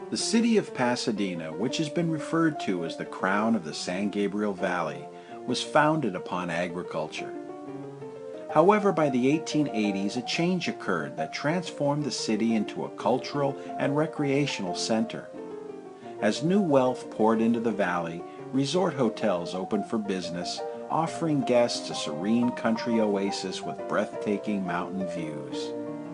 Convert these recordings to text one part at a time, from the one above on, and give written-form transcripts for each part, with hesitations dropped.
The city of Pasadena, which has been referred to as the crown of the San Gabriel Valley, was founded upon agriculture. However, by the 1880s, a change occurred that transformed the city into a cultural and recreational center. As new wealth poured into the valley, resort hotels opened for business, offering guests a serene country oasis with breathtaking mountain views.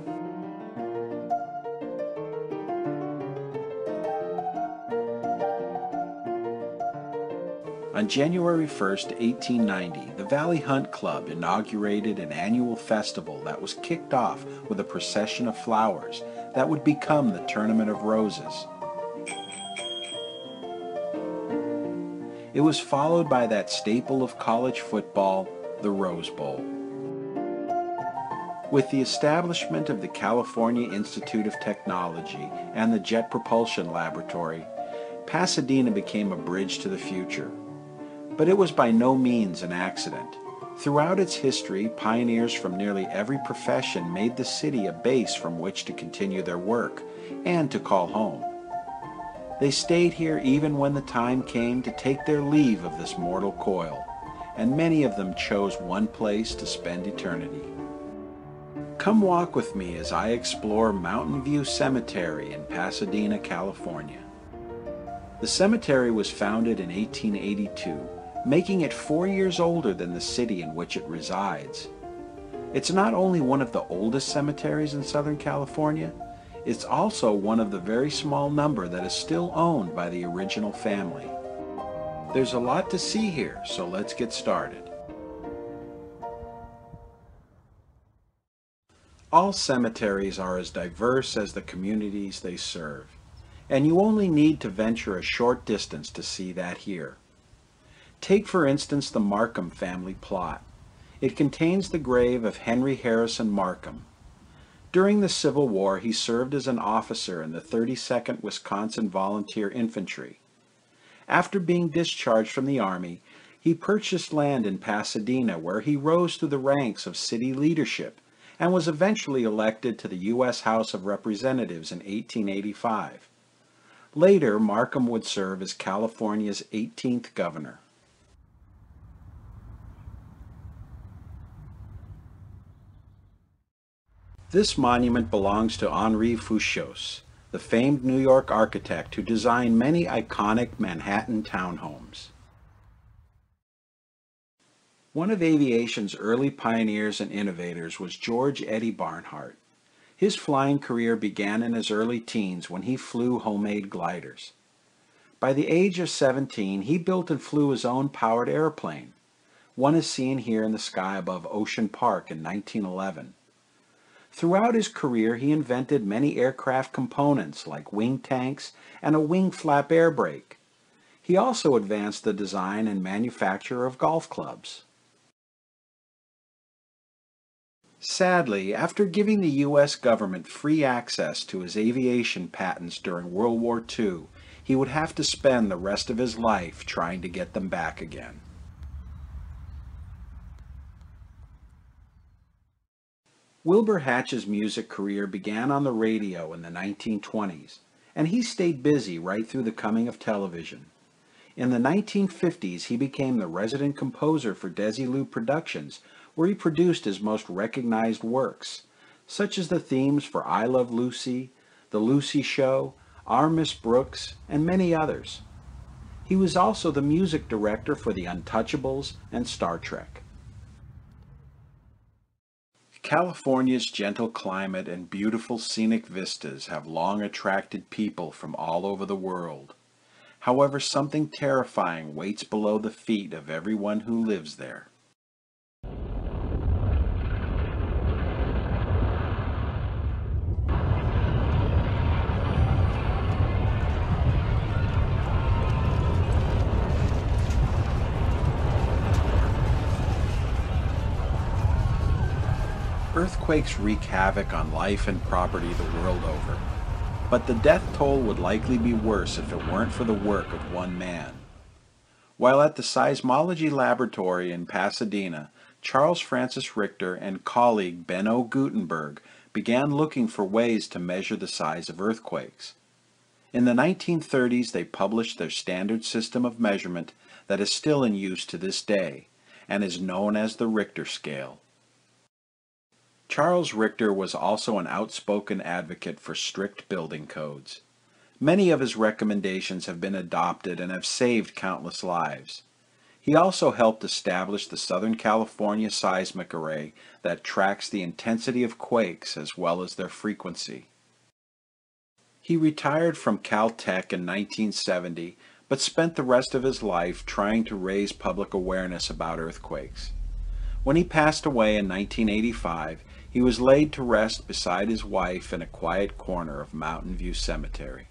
On January 1st, 1890, the Valley Hunt Club inaugurated an annual festival that was kicked off with a procession of flowers that would become the Tournament of Roses. It was followed by that staple of college football, the Rose Bowl. With the establishment of the California Institute of Technology and the Jet Propulsion Laboratory, Pasadena became a bridge to the future. But it was by no means an accident. Throughout its history, pioneers from nearly every profession made the city a base from which to continue their work and to call home. They stayed here even when the time came to take their leave of this mortal coil, and many of them chose one place to spend eternity. Come walk with me as I explore Mountain View Cemetery in Pasadena, California. The cemetery was founded in 1882, making it 4 years older than the city in which it resides. It's not only one of the oldest cemeteries in Southern California, it's also one of the very small number that is still owned by the original family. There's a lot to see here, so let's get started. All cemeteries are as diverse as the communities they serve, and you only need to venture a short distance to see that here. Take for instance the Markham family plot. It contains the grave of Henry Harrison Markham. During the Civil War, he served as an officer in the 32nd Wisconsin Volunteer Infantry. After being discharged from the Army, he purchased land in Pasadena where he rose through the ranks of city leadership and was eventually elected to the U.S. House of Representatives in 1885. Later, Markham would serve as California's 18th governor. This monument belongs to Henri Fouchos, the famed New York architect who designed many iconic Manhattan townhomes. One of aviation's early pioneers and innovators was George Eddie Barnhart. His flying career began in his early teens when he flew homemade gliders. By the age of 17, he built and flew his own powered airplane. One is seen here in the sky above Ocean Park in 1911. Throughout his career, he invented many aircraft components like wing tanks and a wing flap air brake. He also advanced the design and manufacture of golf clubs. Sadly, after giving the U.S. government free access to his aviation patents during World War II, he would have to spend the rest of his life trying to get them back again. Wilbur Hatch's music career began on the radio in the 1920s, and he stayed busy right through the coming of television. In the 1950s, he became the resident composer for Desilu Productions, where he produced his most recognized works, such as the themes for I Love Lucy, The Lucy Show, Our Miss Brooks, and many others. He was also the music director for The Untouchables and Star Trek. California's gentle climate and beautiful scenic vistas have long attracted people from all over the world. However, something terrifying waits below the feet of everyone who lives there. Earthquakes wreak havoc on life and property the world over, but the death toll would likely be worse if it weren't for the work of one man. While at the Seismology Laboratory in Pasadena, Charles Francis Richter and colleague Benno Gutenberg began looking for ways to measure the size of earthquakes. In the 1930s, they published their standard system of measurement that is still in use to this day and is known as the Richter scale. Charles Richter was also an outspoken advocate for strict building codes. Many of his recommendations have been adopted and have saved countless lives. He also helped establish the Southern California Seismic Array that tracks the intensity of quakes as well as their frequency. He retired from Caltech in 1970, but spent the rest of his life trying to raise public awareness about earthquakes. When he passed away in 1985, he was laid to rest beside his wife in a quiet corner of Mountain View Cemetery.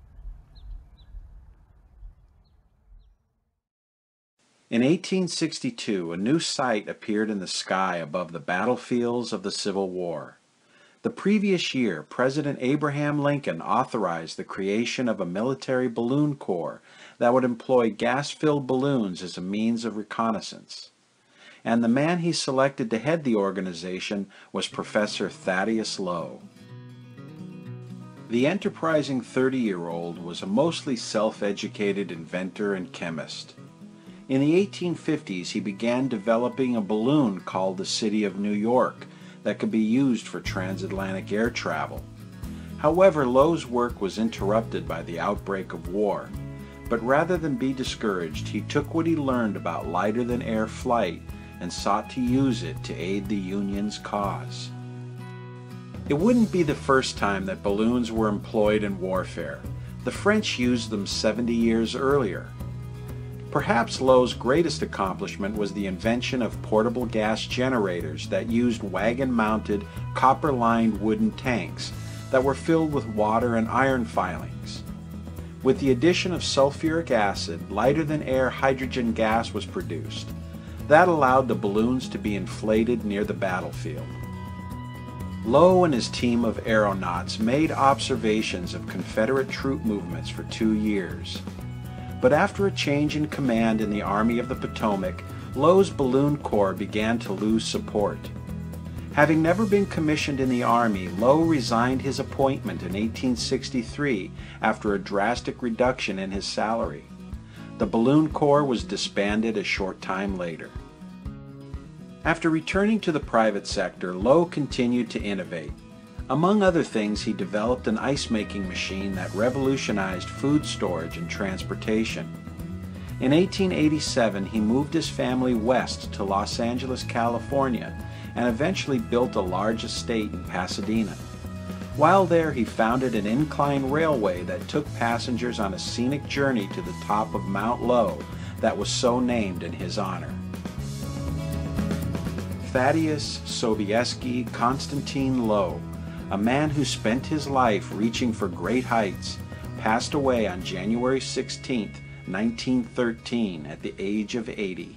In 1862, a new sight appeared in the sky above the battlefields of the Civil War. The previous year, President Abraham Lincoln authorized the creation of a military balloon corps that would employ gas-filled balloons as a means of reconnaissance. And the man he selected to head the organization was Professor Thaddeus Lowe. The enterprising 30-year-old was a mostly self-educated inventor and chemist. In the 1850s, he began developing a balloon called the City of New York that could be used for transatlantic air travel. However, Lowe's work was interrupted by the outbreak of war, but rather than be discouraged, he took what he learned about lighter-than-air flight and sought to use it to aid the Union's cause. It wouldn't be the first time that balloons were employed in warfare. The French used them 70 years earlier. Perhaps Lowe's greatest accomplishment was the invention of portable gas generators that used wagon-mounted, copper-lined wooden tanks that were filled with water and iron filings. With the addition of sulfuric acid, lighter-than-air hydrogen gas was produced. That allowed the balloons to be inflated near the battlefield. Lowe and his team of aeronauts made observations of Confederate troop movements for 2 years. But after a change in command in the Army of the Potomac, Lowe's balloon corps began to lose support. Having never been commissioned in the Army, Lowe resigned his appointment in 1863 after a drastic reduction in his salary. The balloon corps was disbanded a short time later. After returning to the private sector, Lowe continued to innovate. Among other things, he developed an ice-making machine that revolutionized food storage and transportation. In 1887, he moved his family west to Los Angeles, California, and eventually built a large estate in Pasadena. While there, he founded an incline railway that took passengers on a scenic journey to the top of Mount Lowe that was so named in his honor. Thaddeus Sobieski Constantine Lowe, a man who spent his life reaching for great heights, passed away on January 16, 1913, at the age of 80.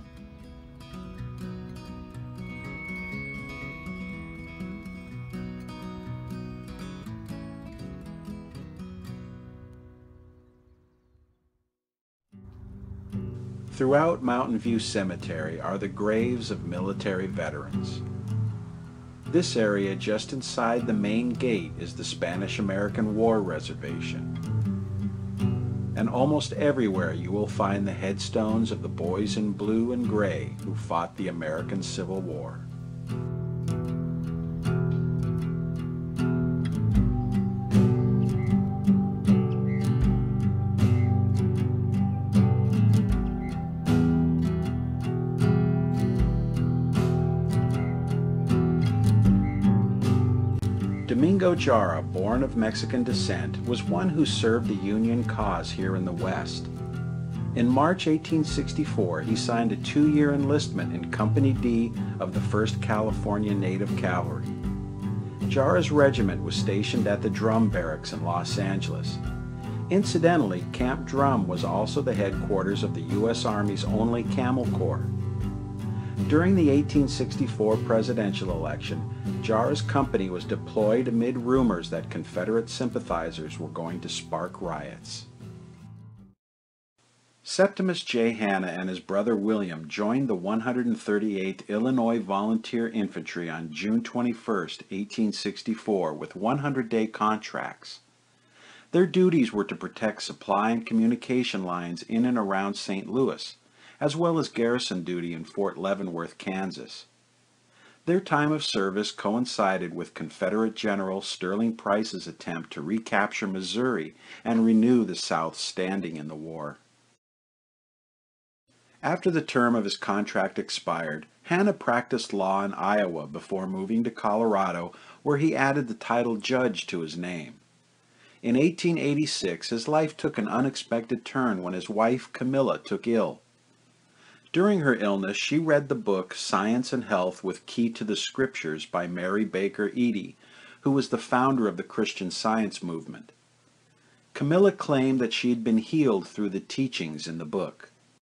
Throughout Mountain View Cemetery are the graves of military veterans. This area just inside the main gate is the Spanish-American War Reservation. And almost everywhere you will find the headstones of the boys in blue and gray who fought the American Civil War. Domingo Jara, born of Mexican descent, was one who served the Union cause here in the West. In March 1864, he signed a 2-year enlistment in Company D of the 1st California Native Cavalry. Jara's regiment was stationed at the Drum Barracks in Los Angeles. Incidentally, Camp Drum was also the headquarters of the U.S. Army's only Camel Corps. During the 1864 presidential election, Jara's company was deployed amid rumors that Confederate sympathizers were going to spark riots. Septimus J. Hanna and his brother William joined the 138th Illinois Volunteer Infantry on June 21, 1864, with 100-day contracts. Their duties were to protect supply and communication lines in and around St. Louis, as well as garrison duty in Fort Leavenworth, Kansas. Their time of service coincided with Confederate General Sterling Price's attempt to recapture Missouri and renew the South's standing in the war. After the term of his contract expired, Hanna practiced law in Iowa before moving to Colorado, where he added the title judge to his name. In 1886, his life took an unexpected turn when his wife Camilla took ill. During her illness, she read the book Science and Health with Key to the Scriptures by Mary Baker Eddy, who was the founder of the Christian Science movement. Camilla claimed that she had been healed through the teachings in the book.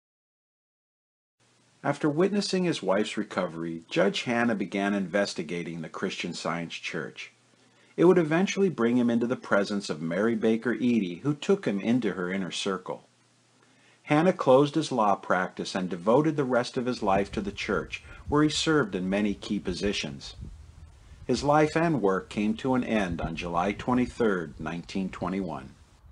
After witnessing his wife's recovery, Judge Hanna began investigating the Christian Science Church. It would eventually bring him into the presence of Mary Baker Eddy, who took him into her inner circle. Hanna closed his law practice and devoted the rest of his life to the church, where he served in many key positions. His life and work came to an end on July 23, 1921.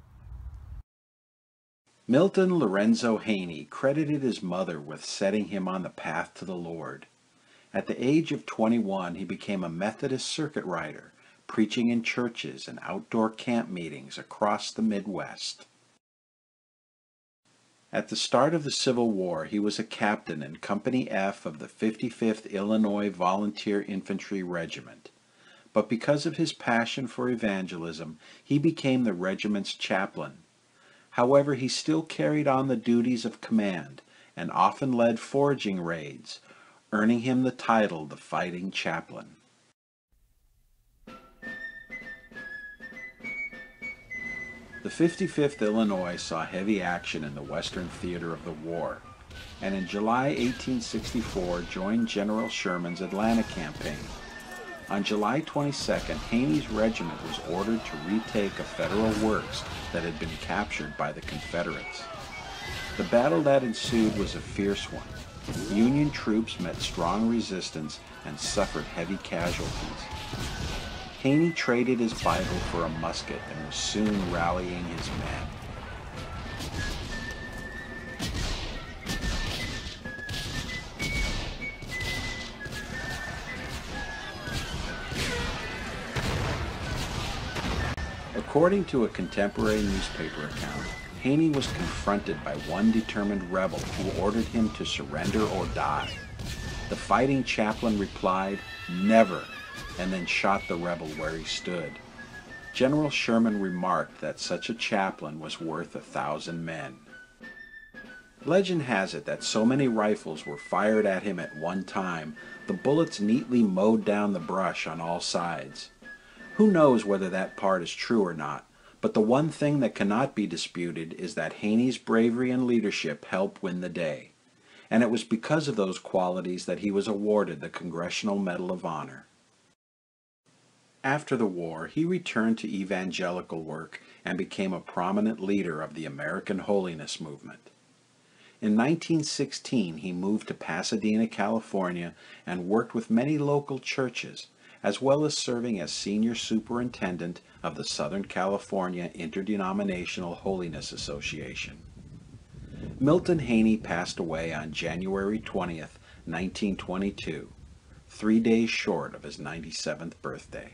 Milton Lorenzo Haney credited his mother with setting him on the path to the Lord. At the age of 21, he became a Methodist circuit rider, preaching in churches and outdoor camp meetings across the Midwest. At the start of the Civil War, he was a captain in Company F of the 55th Illinois Volunteer Infantry Regiment. But because of his passion for evangelism, he became the regiment's chaplain. However, he still carried on the duties of command and often led foraging raids, earning him the title the Fighting Chaplain. The 55th Illinois saw heavy action in the western theater of the war, and in July 1864 joined General Sherman's Atlanta campaign. On July 22nd, Haney's regiment was ordered to retake a Federal works that had been captured by the Confederates. The battle that ensued was a fierce one. Union troops met strong resistance and suffered heavy casualties. Haney traded his Bible for a musket and was soon rallying his men. According to a contemporary newspaper account, Haney was confronted by one determined rebel who ordered him to surrender or die. The fighting chaplain replied, "Never," and then shot the rebel where he stood. General Sherman remarked that such a chaplain was worth 1,000 men. Legend has it that so many rifles were fired at him at one time, the bullets neatly mowed down the brush on all sides. Who knows whether that part is true or not, but the one thing that cannot be disputed is that Haney's bravery and leadership helped win the day, and it was because of those qualities that he was awarded the Congressional Medal of Honor. After the war, he returned to evangelical work and became a prominent leader of the American Holiness movement. In 1916, he moved to Pasadena, California, and worked with many local churches, as well as serving as senior superintendent of the Southern California Interdenominational Holiness Association. Milton Haney passed away on January 20th, 1922, 3 days short of his 97th birthday.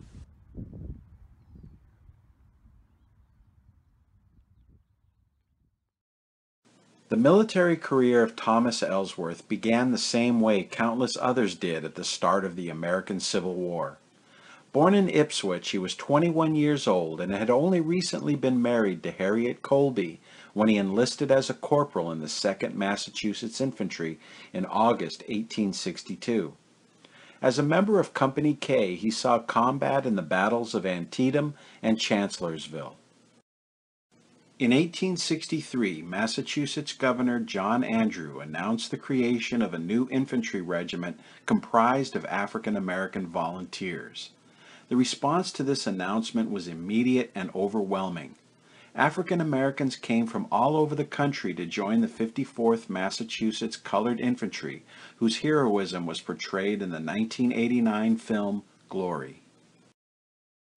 The military career of Thomas Ellsworth began the same way countless others did at the start of the American Civil War. Born in Ipswich, he was 21 years old and had only recently been married to Harriet Colby when he enlisted as a corporal in the 2nd Massachusetts Infantry in August 1862. As a member of Company K, he saw combat in the battles of Antietam and Chancellorsville. In 1863, Massachusetts Governor John Andrew announced the creation of a new infantry regiment comprised of African American volunteers. The response to this announcement was immediate and overwhelming. African Americans came from all over the country to join the 54th Massachusetts Colored Infantry, whose heroism was portrayed in the 1989 film Glory.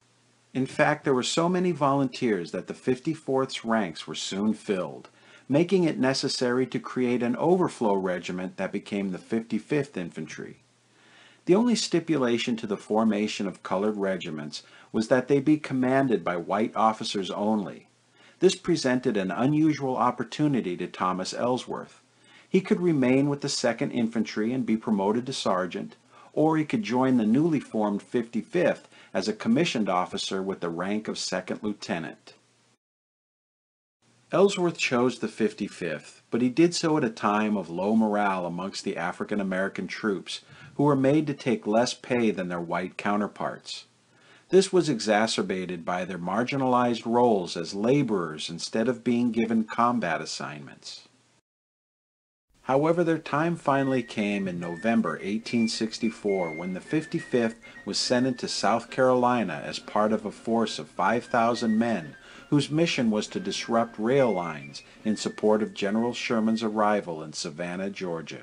In fact, there were so many volunteers that the 54th's ranks were soon filled, making it necessary to create an overflow regiment that became the 55th Infantry. The only stipulation to the formation of colored regiments was that they be commanded by white officers only. This presented an unusual opportunity to Thomas Ellsworth. He could remain with the 2nd Infantry and be promoted to sergeant, or he could join the newly formed 55th as a commissioned officer with the rank of 2nd Lieutenant. Ellsworth chose the 55th, but he did so at a time of low morale amongst the African American troops, who were made to take less pay than their white counterparts. This was exacerbated by their marginalized roles as laborers instead of being given combat assignments. However, their time finally came in November 1864 when the 55th was sent into South Carolina as part of a force of 5,000 men whose mission was to disrupt rail lines in support of General Sherman's arrival in Savannah, Georgia.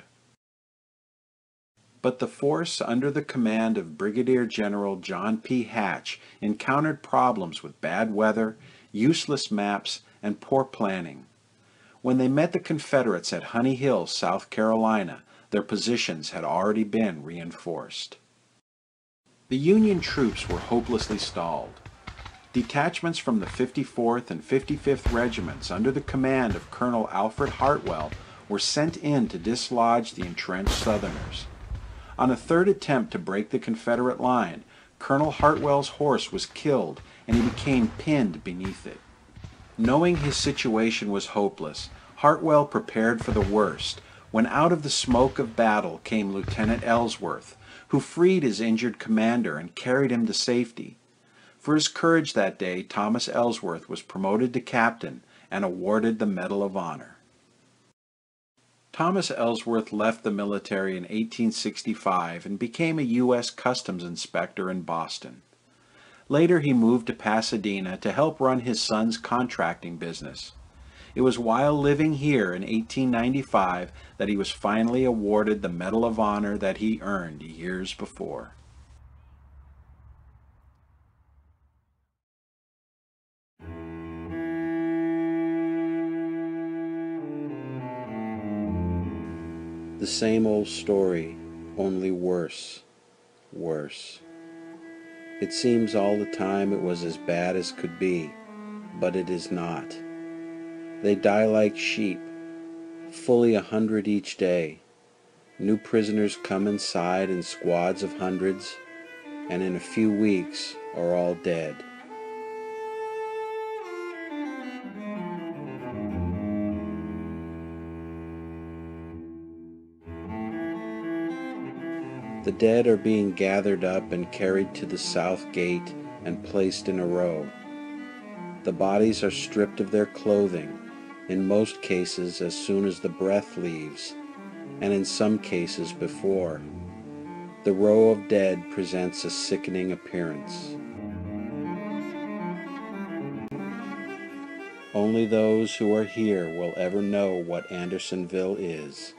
But the force under the command of Brigadier General John P. Hatch encountered problems with bad weather, useless maps, and poor planning. When they met the Confederates at Honey Hill, South Carolina, their positions had already been reinforced. The Union troops were hopelessly stalled. Detachments from the 54th and 55th Regiments under the command of Colonel Alfred Hartwell were sent in to dislodge the entrenched Southerners. On a third attempt to break the Confederate line, Colonel Hartwell's horse was killed and he became pinned beneath it. Knowing his situation was hopeless, Hartwell prepared for the worst when out of the smoke of battle came Lieutenant Ellsworth, who freed his injured commander and carried him to safety. For his courage that day, Thomas Ellsworth was promoted to captain and awarded the Medal of Honor. Thomas Ellsworth left the military in 1865 and became a U.S. Customs inspector in Boston. Later he moved to Pasadena to help run his son's contracting business. It was while living here in 1895 that he was finally awarded the Medal of Honor that he earned years before. The same old story, only worse. It seems all the time it was as bad as could be, but it is not. They die like sheep, fully 100 each day. New prisoners come inside in squads of hundreds, and in a few weeks are all dead. The dead are being gathered up and carried to the south gate and placed in a row. The bodies are stripped of their clothing, in most cases as soon as the breath leaves, and in some cases before. The row of dead presents a sickening appearance. Only those who are here will ever know what Andersonville is.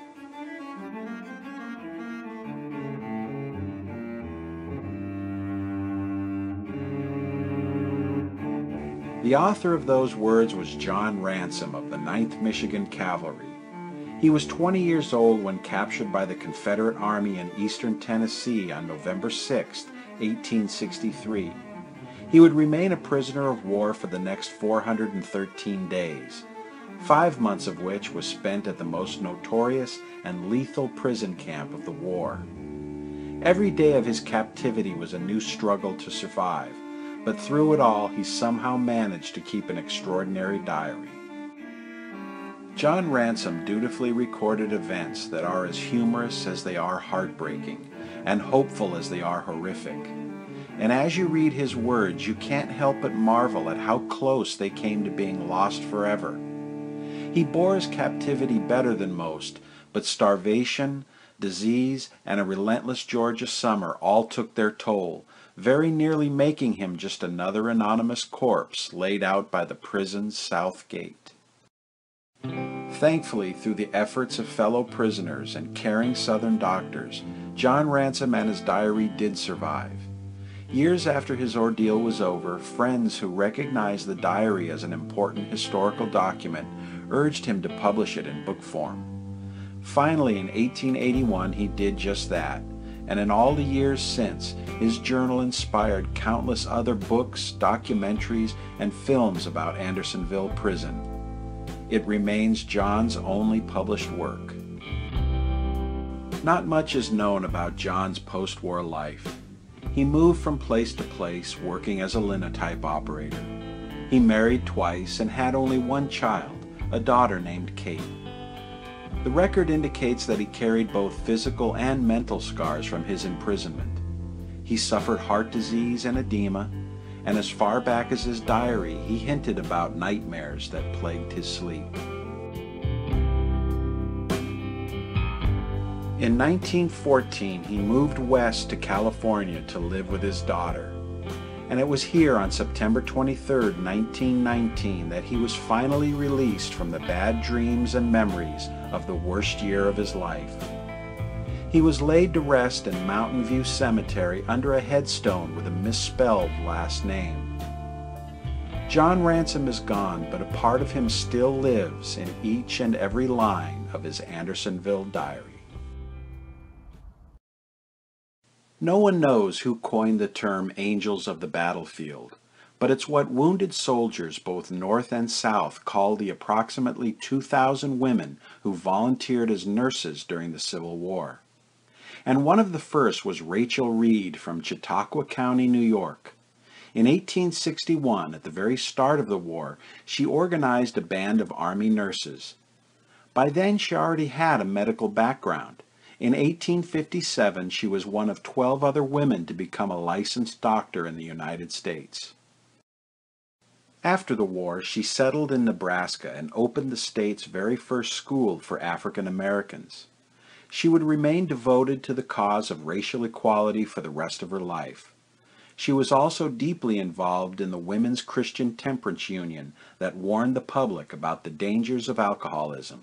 The author of those words was John Ransom of the 9th Michigan Cavalry. He was 20 years old when captured by the Confederate Army in eastern Tennessee on November 6, 1863. He would remain a prisoner of war for the next 413 days, 5 months of which was spent at the most notorious and lethal prison camp of the war. Every day of his captivity was a new struggle to survive, but through it all he somehow managed to keep an extraordinary diary. John Ransom dutifully recorded events that are as humorous as they are heartbreaking, and hopeful as they are horrific. And as you read his words, you can't help but marvel at how close they came to being lost forever. He bore his captivity better than most, but starvation, disease, and a relentless Georgia summer all took their toll, very nearly making him just another anonymous corpse laid out by the prison's south gate. Thankfully, through the efforts of fellow prisoners and caring Southern doctors, John Ransom and his diary did survive. Years after his ordeal was over, friends who recognized the diary as an important historical document urged him to publish it in book form. Finally, in 1881, he did just that, and in all the years since, his journal inspired countless other books, documentaries, and films about Andersonville Prison. It remains John's only published work. Not much is known about John's post-war life. He moved from place to place, working as a linotype operator. He married twice and had only one child, a daughter named Kate. The record indicates that he carried both physical and mental scars from his imprisonment. He suffered heart disease and edema, and as far back as his diary, he hinted about nightmares that plagued his sleep. In 1914, he moved west to California to live with his daughter. And it was here on September 23, 1919, that he was finally released from the bad dreams and memories of the worst year of his life. He was laid to rest in Mountain View Cemetery under a headstone with a misspelled last name. John Ransom is gone, but a part of him still lives in each and every line of his Andersonville diary. No one knows who coined the term angels of the battlefield, but it's what wounded soldiers both north and south called the approximately 2,000 women who volunteered as nurses during the Civil War. And one of the first was Rachel Reed from Chautauqua County, New York. In 1861, at the very start of the war, she organized a band of Army nurses. By then she already had a medical background. In 1857, she was one of 12 other women to become a licensed doctor in the United States. After the war, she settled in Nebraska and opened the state's very first school for African Americans. She would remain devoted to the cause of racial equality for the rest of her life. She was also deeply involved in the Women's Christian Temperance Union that warned the public about the dangers of alcoholism.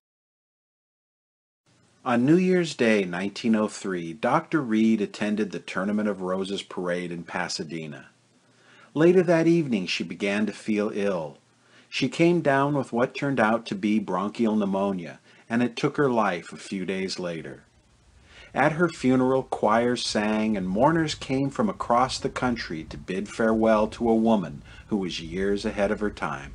On New Year's Day, 1903, Dr. Reed attended the Tournament of Roses parade in Pasadena. Later that evening, she began to feel ill. She came down with what turned out to be bronchial pneumonia, and it took her life a few days later. At her funeral, choirs sang, and mourners came from across the country to bid farewell to a woman who was years ahead of her time.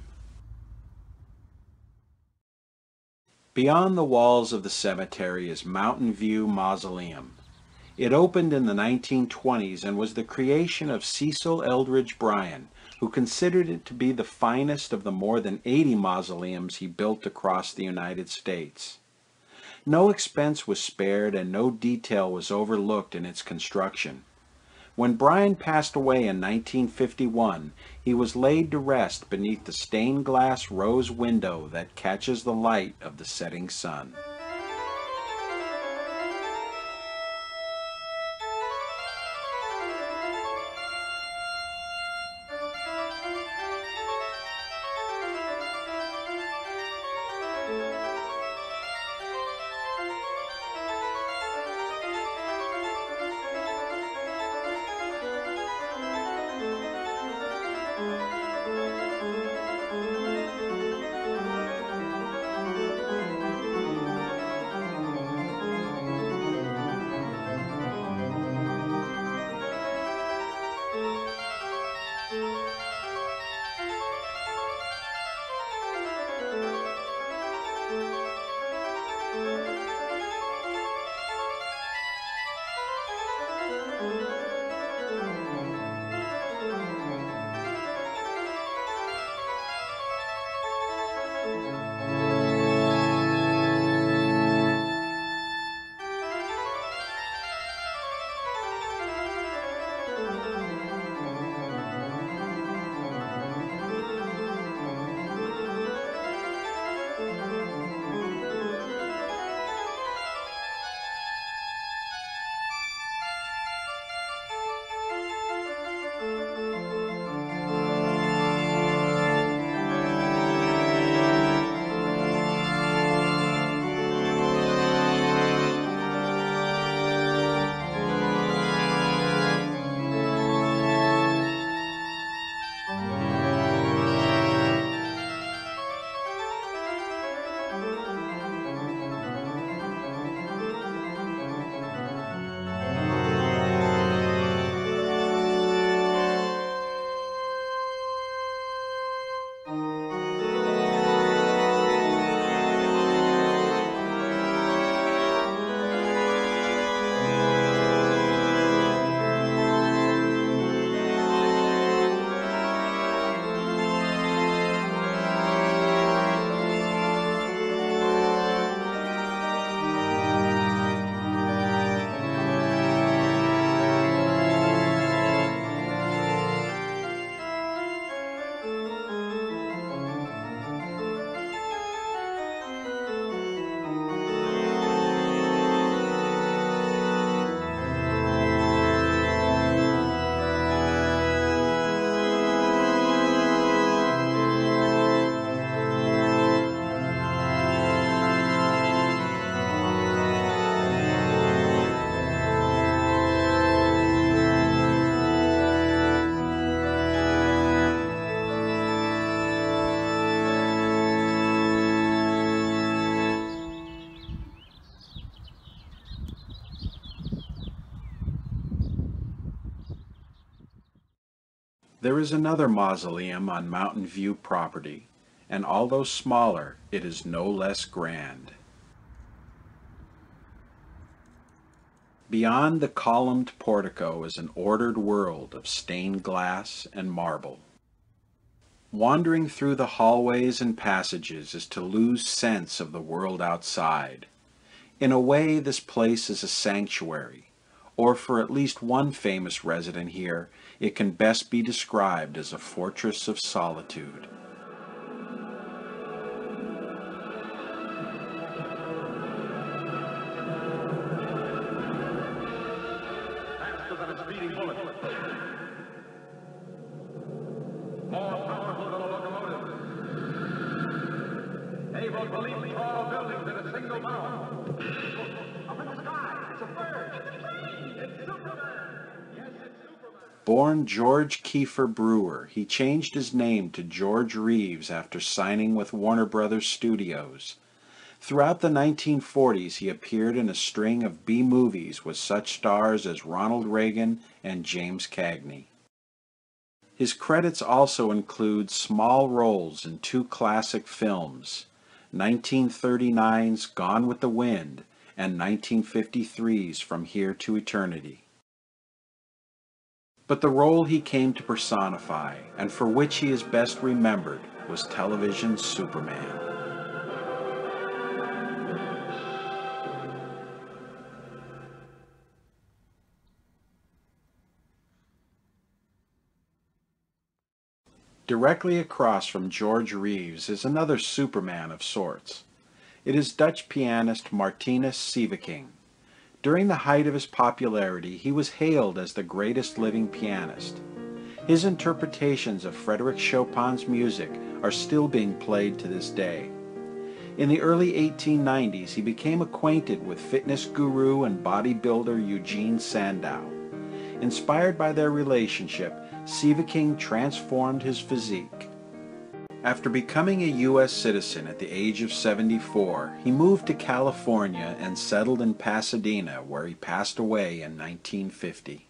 Beyond the walls of the cemetery is Mountain View Mausoleum. It opened in the 1920s and was the creation of Cecil Eldridge Bryan, who considered it to be the finest of the more than 80 mausoleums he built across the United States. No expense was spared and no detail was overlooked in its construction. When Bryan passed away in 1951, he was laid to rest beneath the stained glass rose window that catches the light of the setting sun. There is another mausoleum on Mountain View property, and although smaller, it is no less grand. Beyond the columned portico is an ordered world of stained glass and marble. Wandering through the hallways and passages is to lose sense of the world outside. In a way, this place is a sanctuary, or for at least one famous resident here, it can best be described as a fortress of solitude. Faster than a speeding bullet. More powerful than a locomotive. Able to leap tall buildings in a single bound. Up in the sky, it's a bird. It's Superman. Yes, it's Superman. Born George Kiefer Brewer, he changed his name to George Reeves after signing with Warner Brothers Studios. Throughout the 1940s, he appeared in a string of B-movies with such stars as Ronald Reagan and James Cagney. His credits also include small roles in two classic films, 1939's Gone with the Wind and 1953's From Here to Eternity. But the role he came to personify, and for which he is best remembered, was television's Superman. Directly across from George Reeves is another Superman of sorts. It is Dutch pianist Martinus Sieveking. During the height of his popularity, he was hailed as the greatest living pianist. His interpretations of Frédéric Chopin's music are still being played to this day. In the early 1890s, he became acquainted with fitness guru and bodybuilder Eugene Sandow. Inspired by their relationship, Sieveking transformed his physique. After becoming a U.S. citizen at the age of 74, he moved to California and settled in Pasadena, where he passed away in 1950.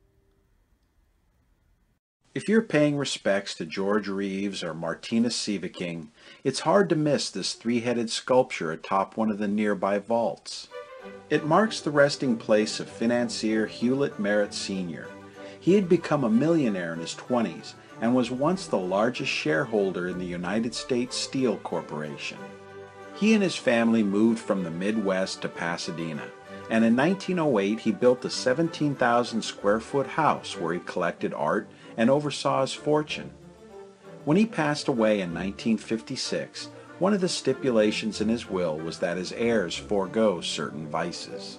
If you're paying respects to George Reeves or Martinus Sieveking, it's hard to miss this three-headed sculpture atop one of the nearby vaults. It marks the resting place of financier Hewlett Merritt Sr. He had become a millionaire in his 20s and was once the largest shareholder in the United States Steel Corporation. He and his family moved from the Midwest to Pasadena, and in 1908 he built a 17,000 square foot house where he collected art and oversaw his fortune. When he passed away in 1956, one of the stipulations in his will was that his heirs forego certain vices.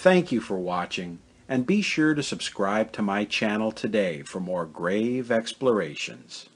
Thank you for watching, and be sure to subscribe to my channel today for more grave explorations.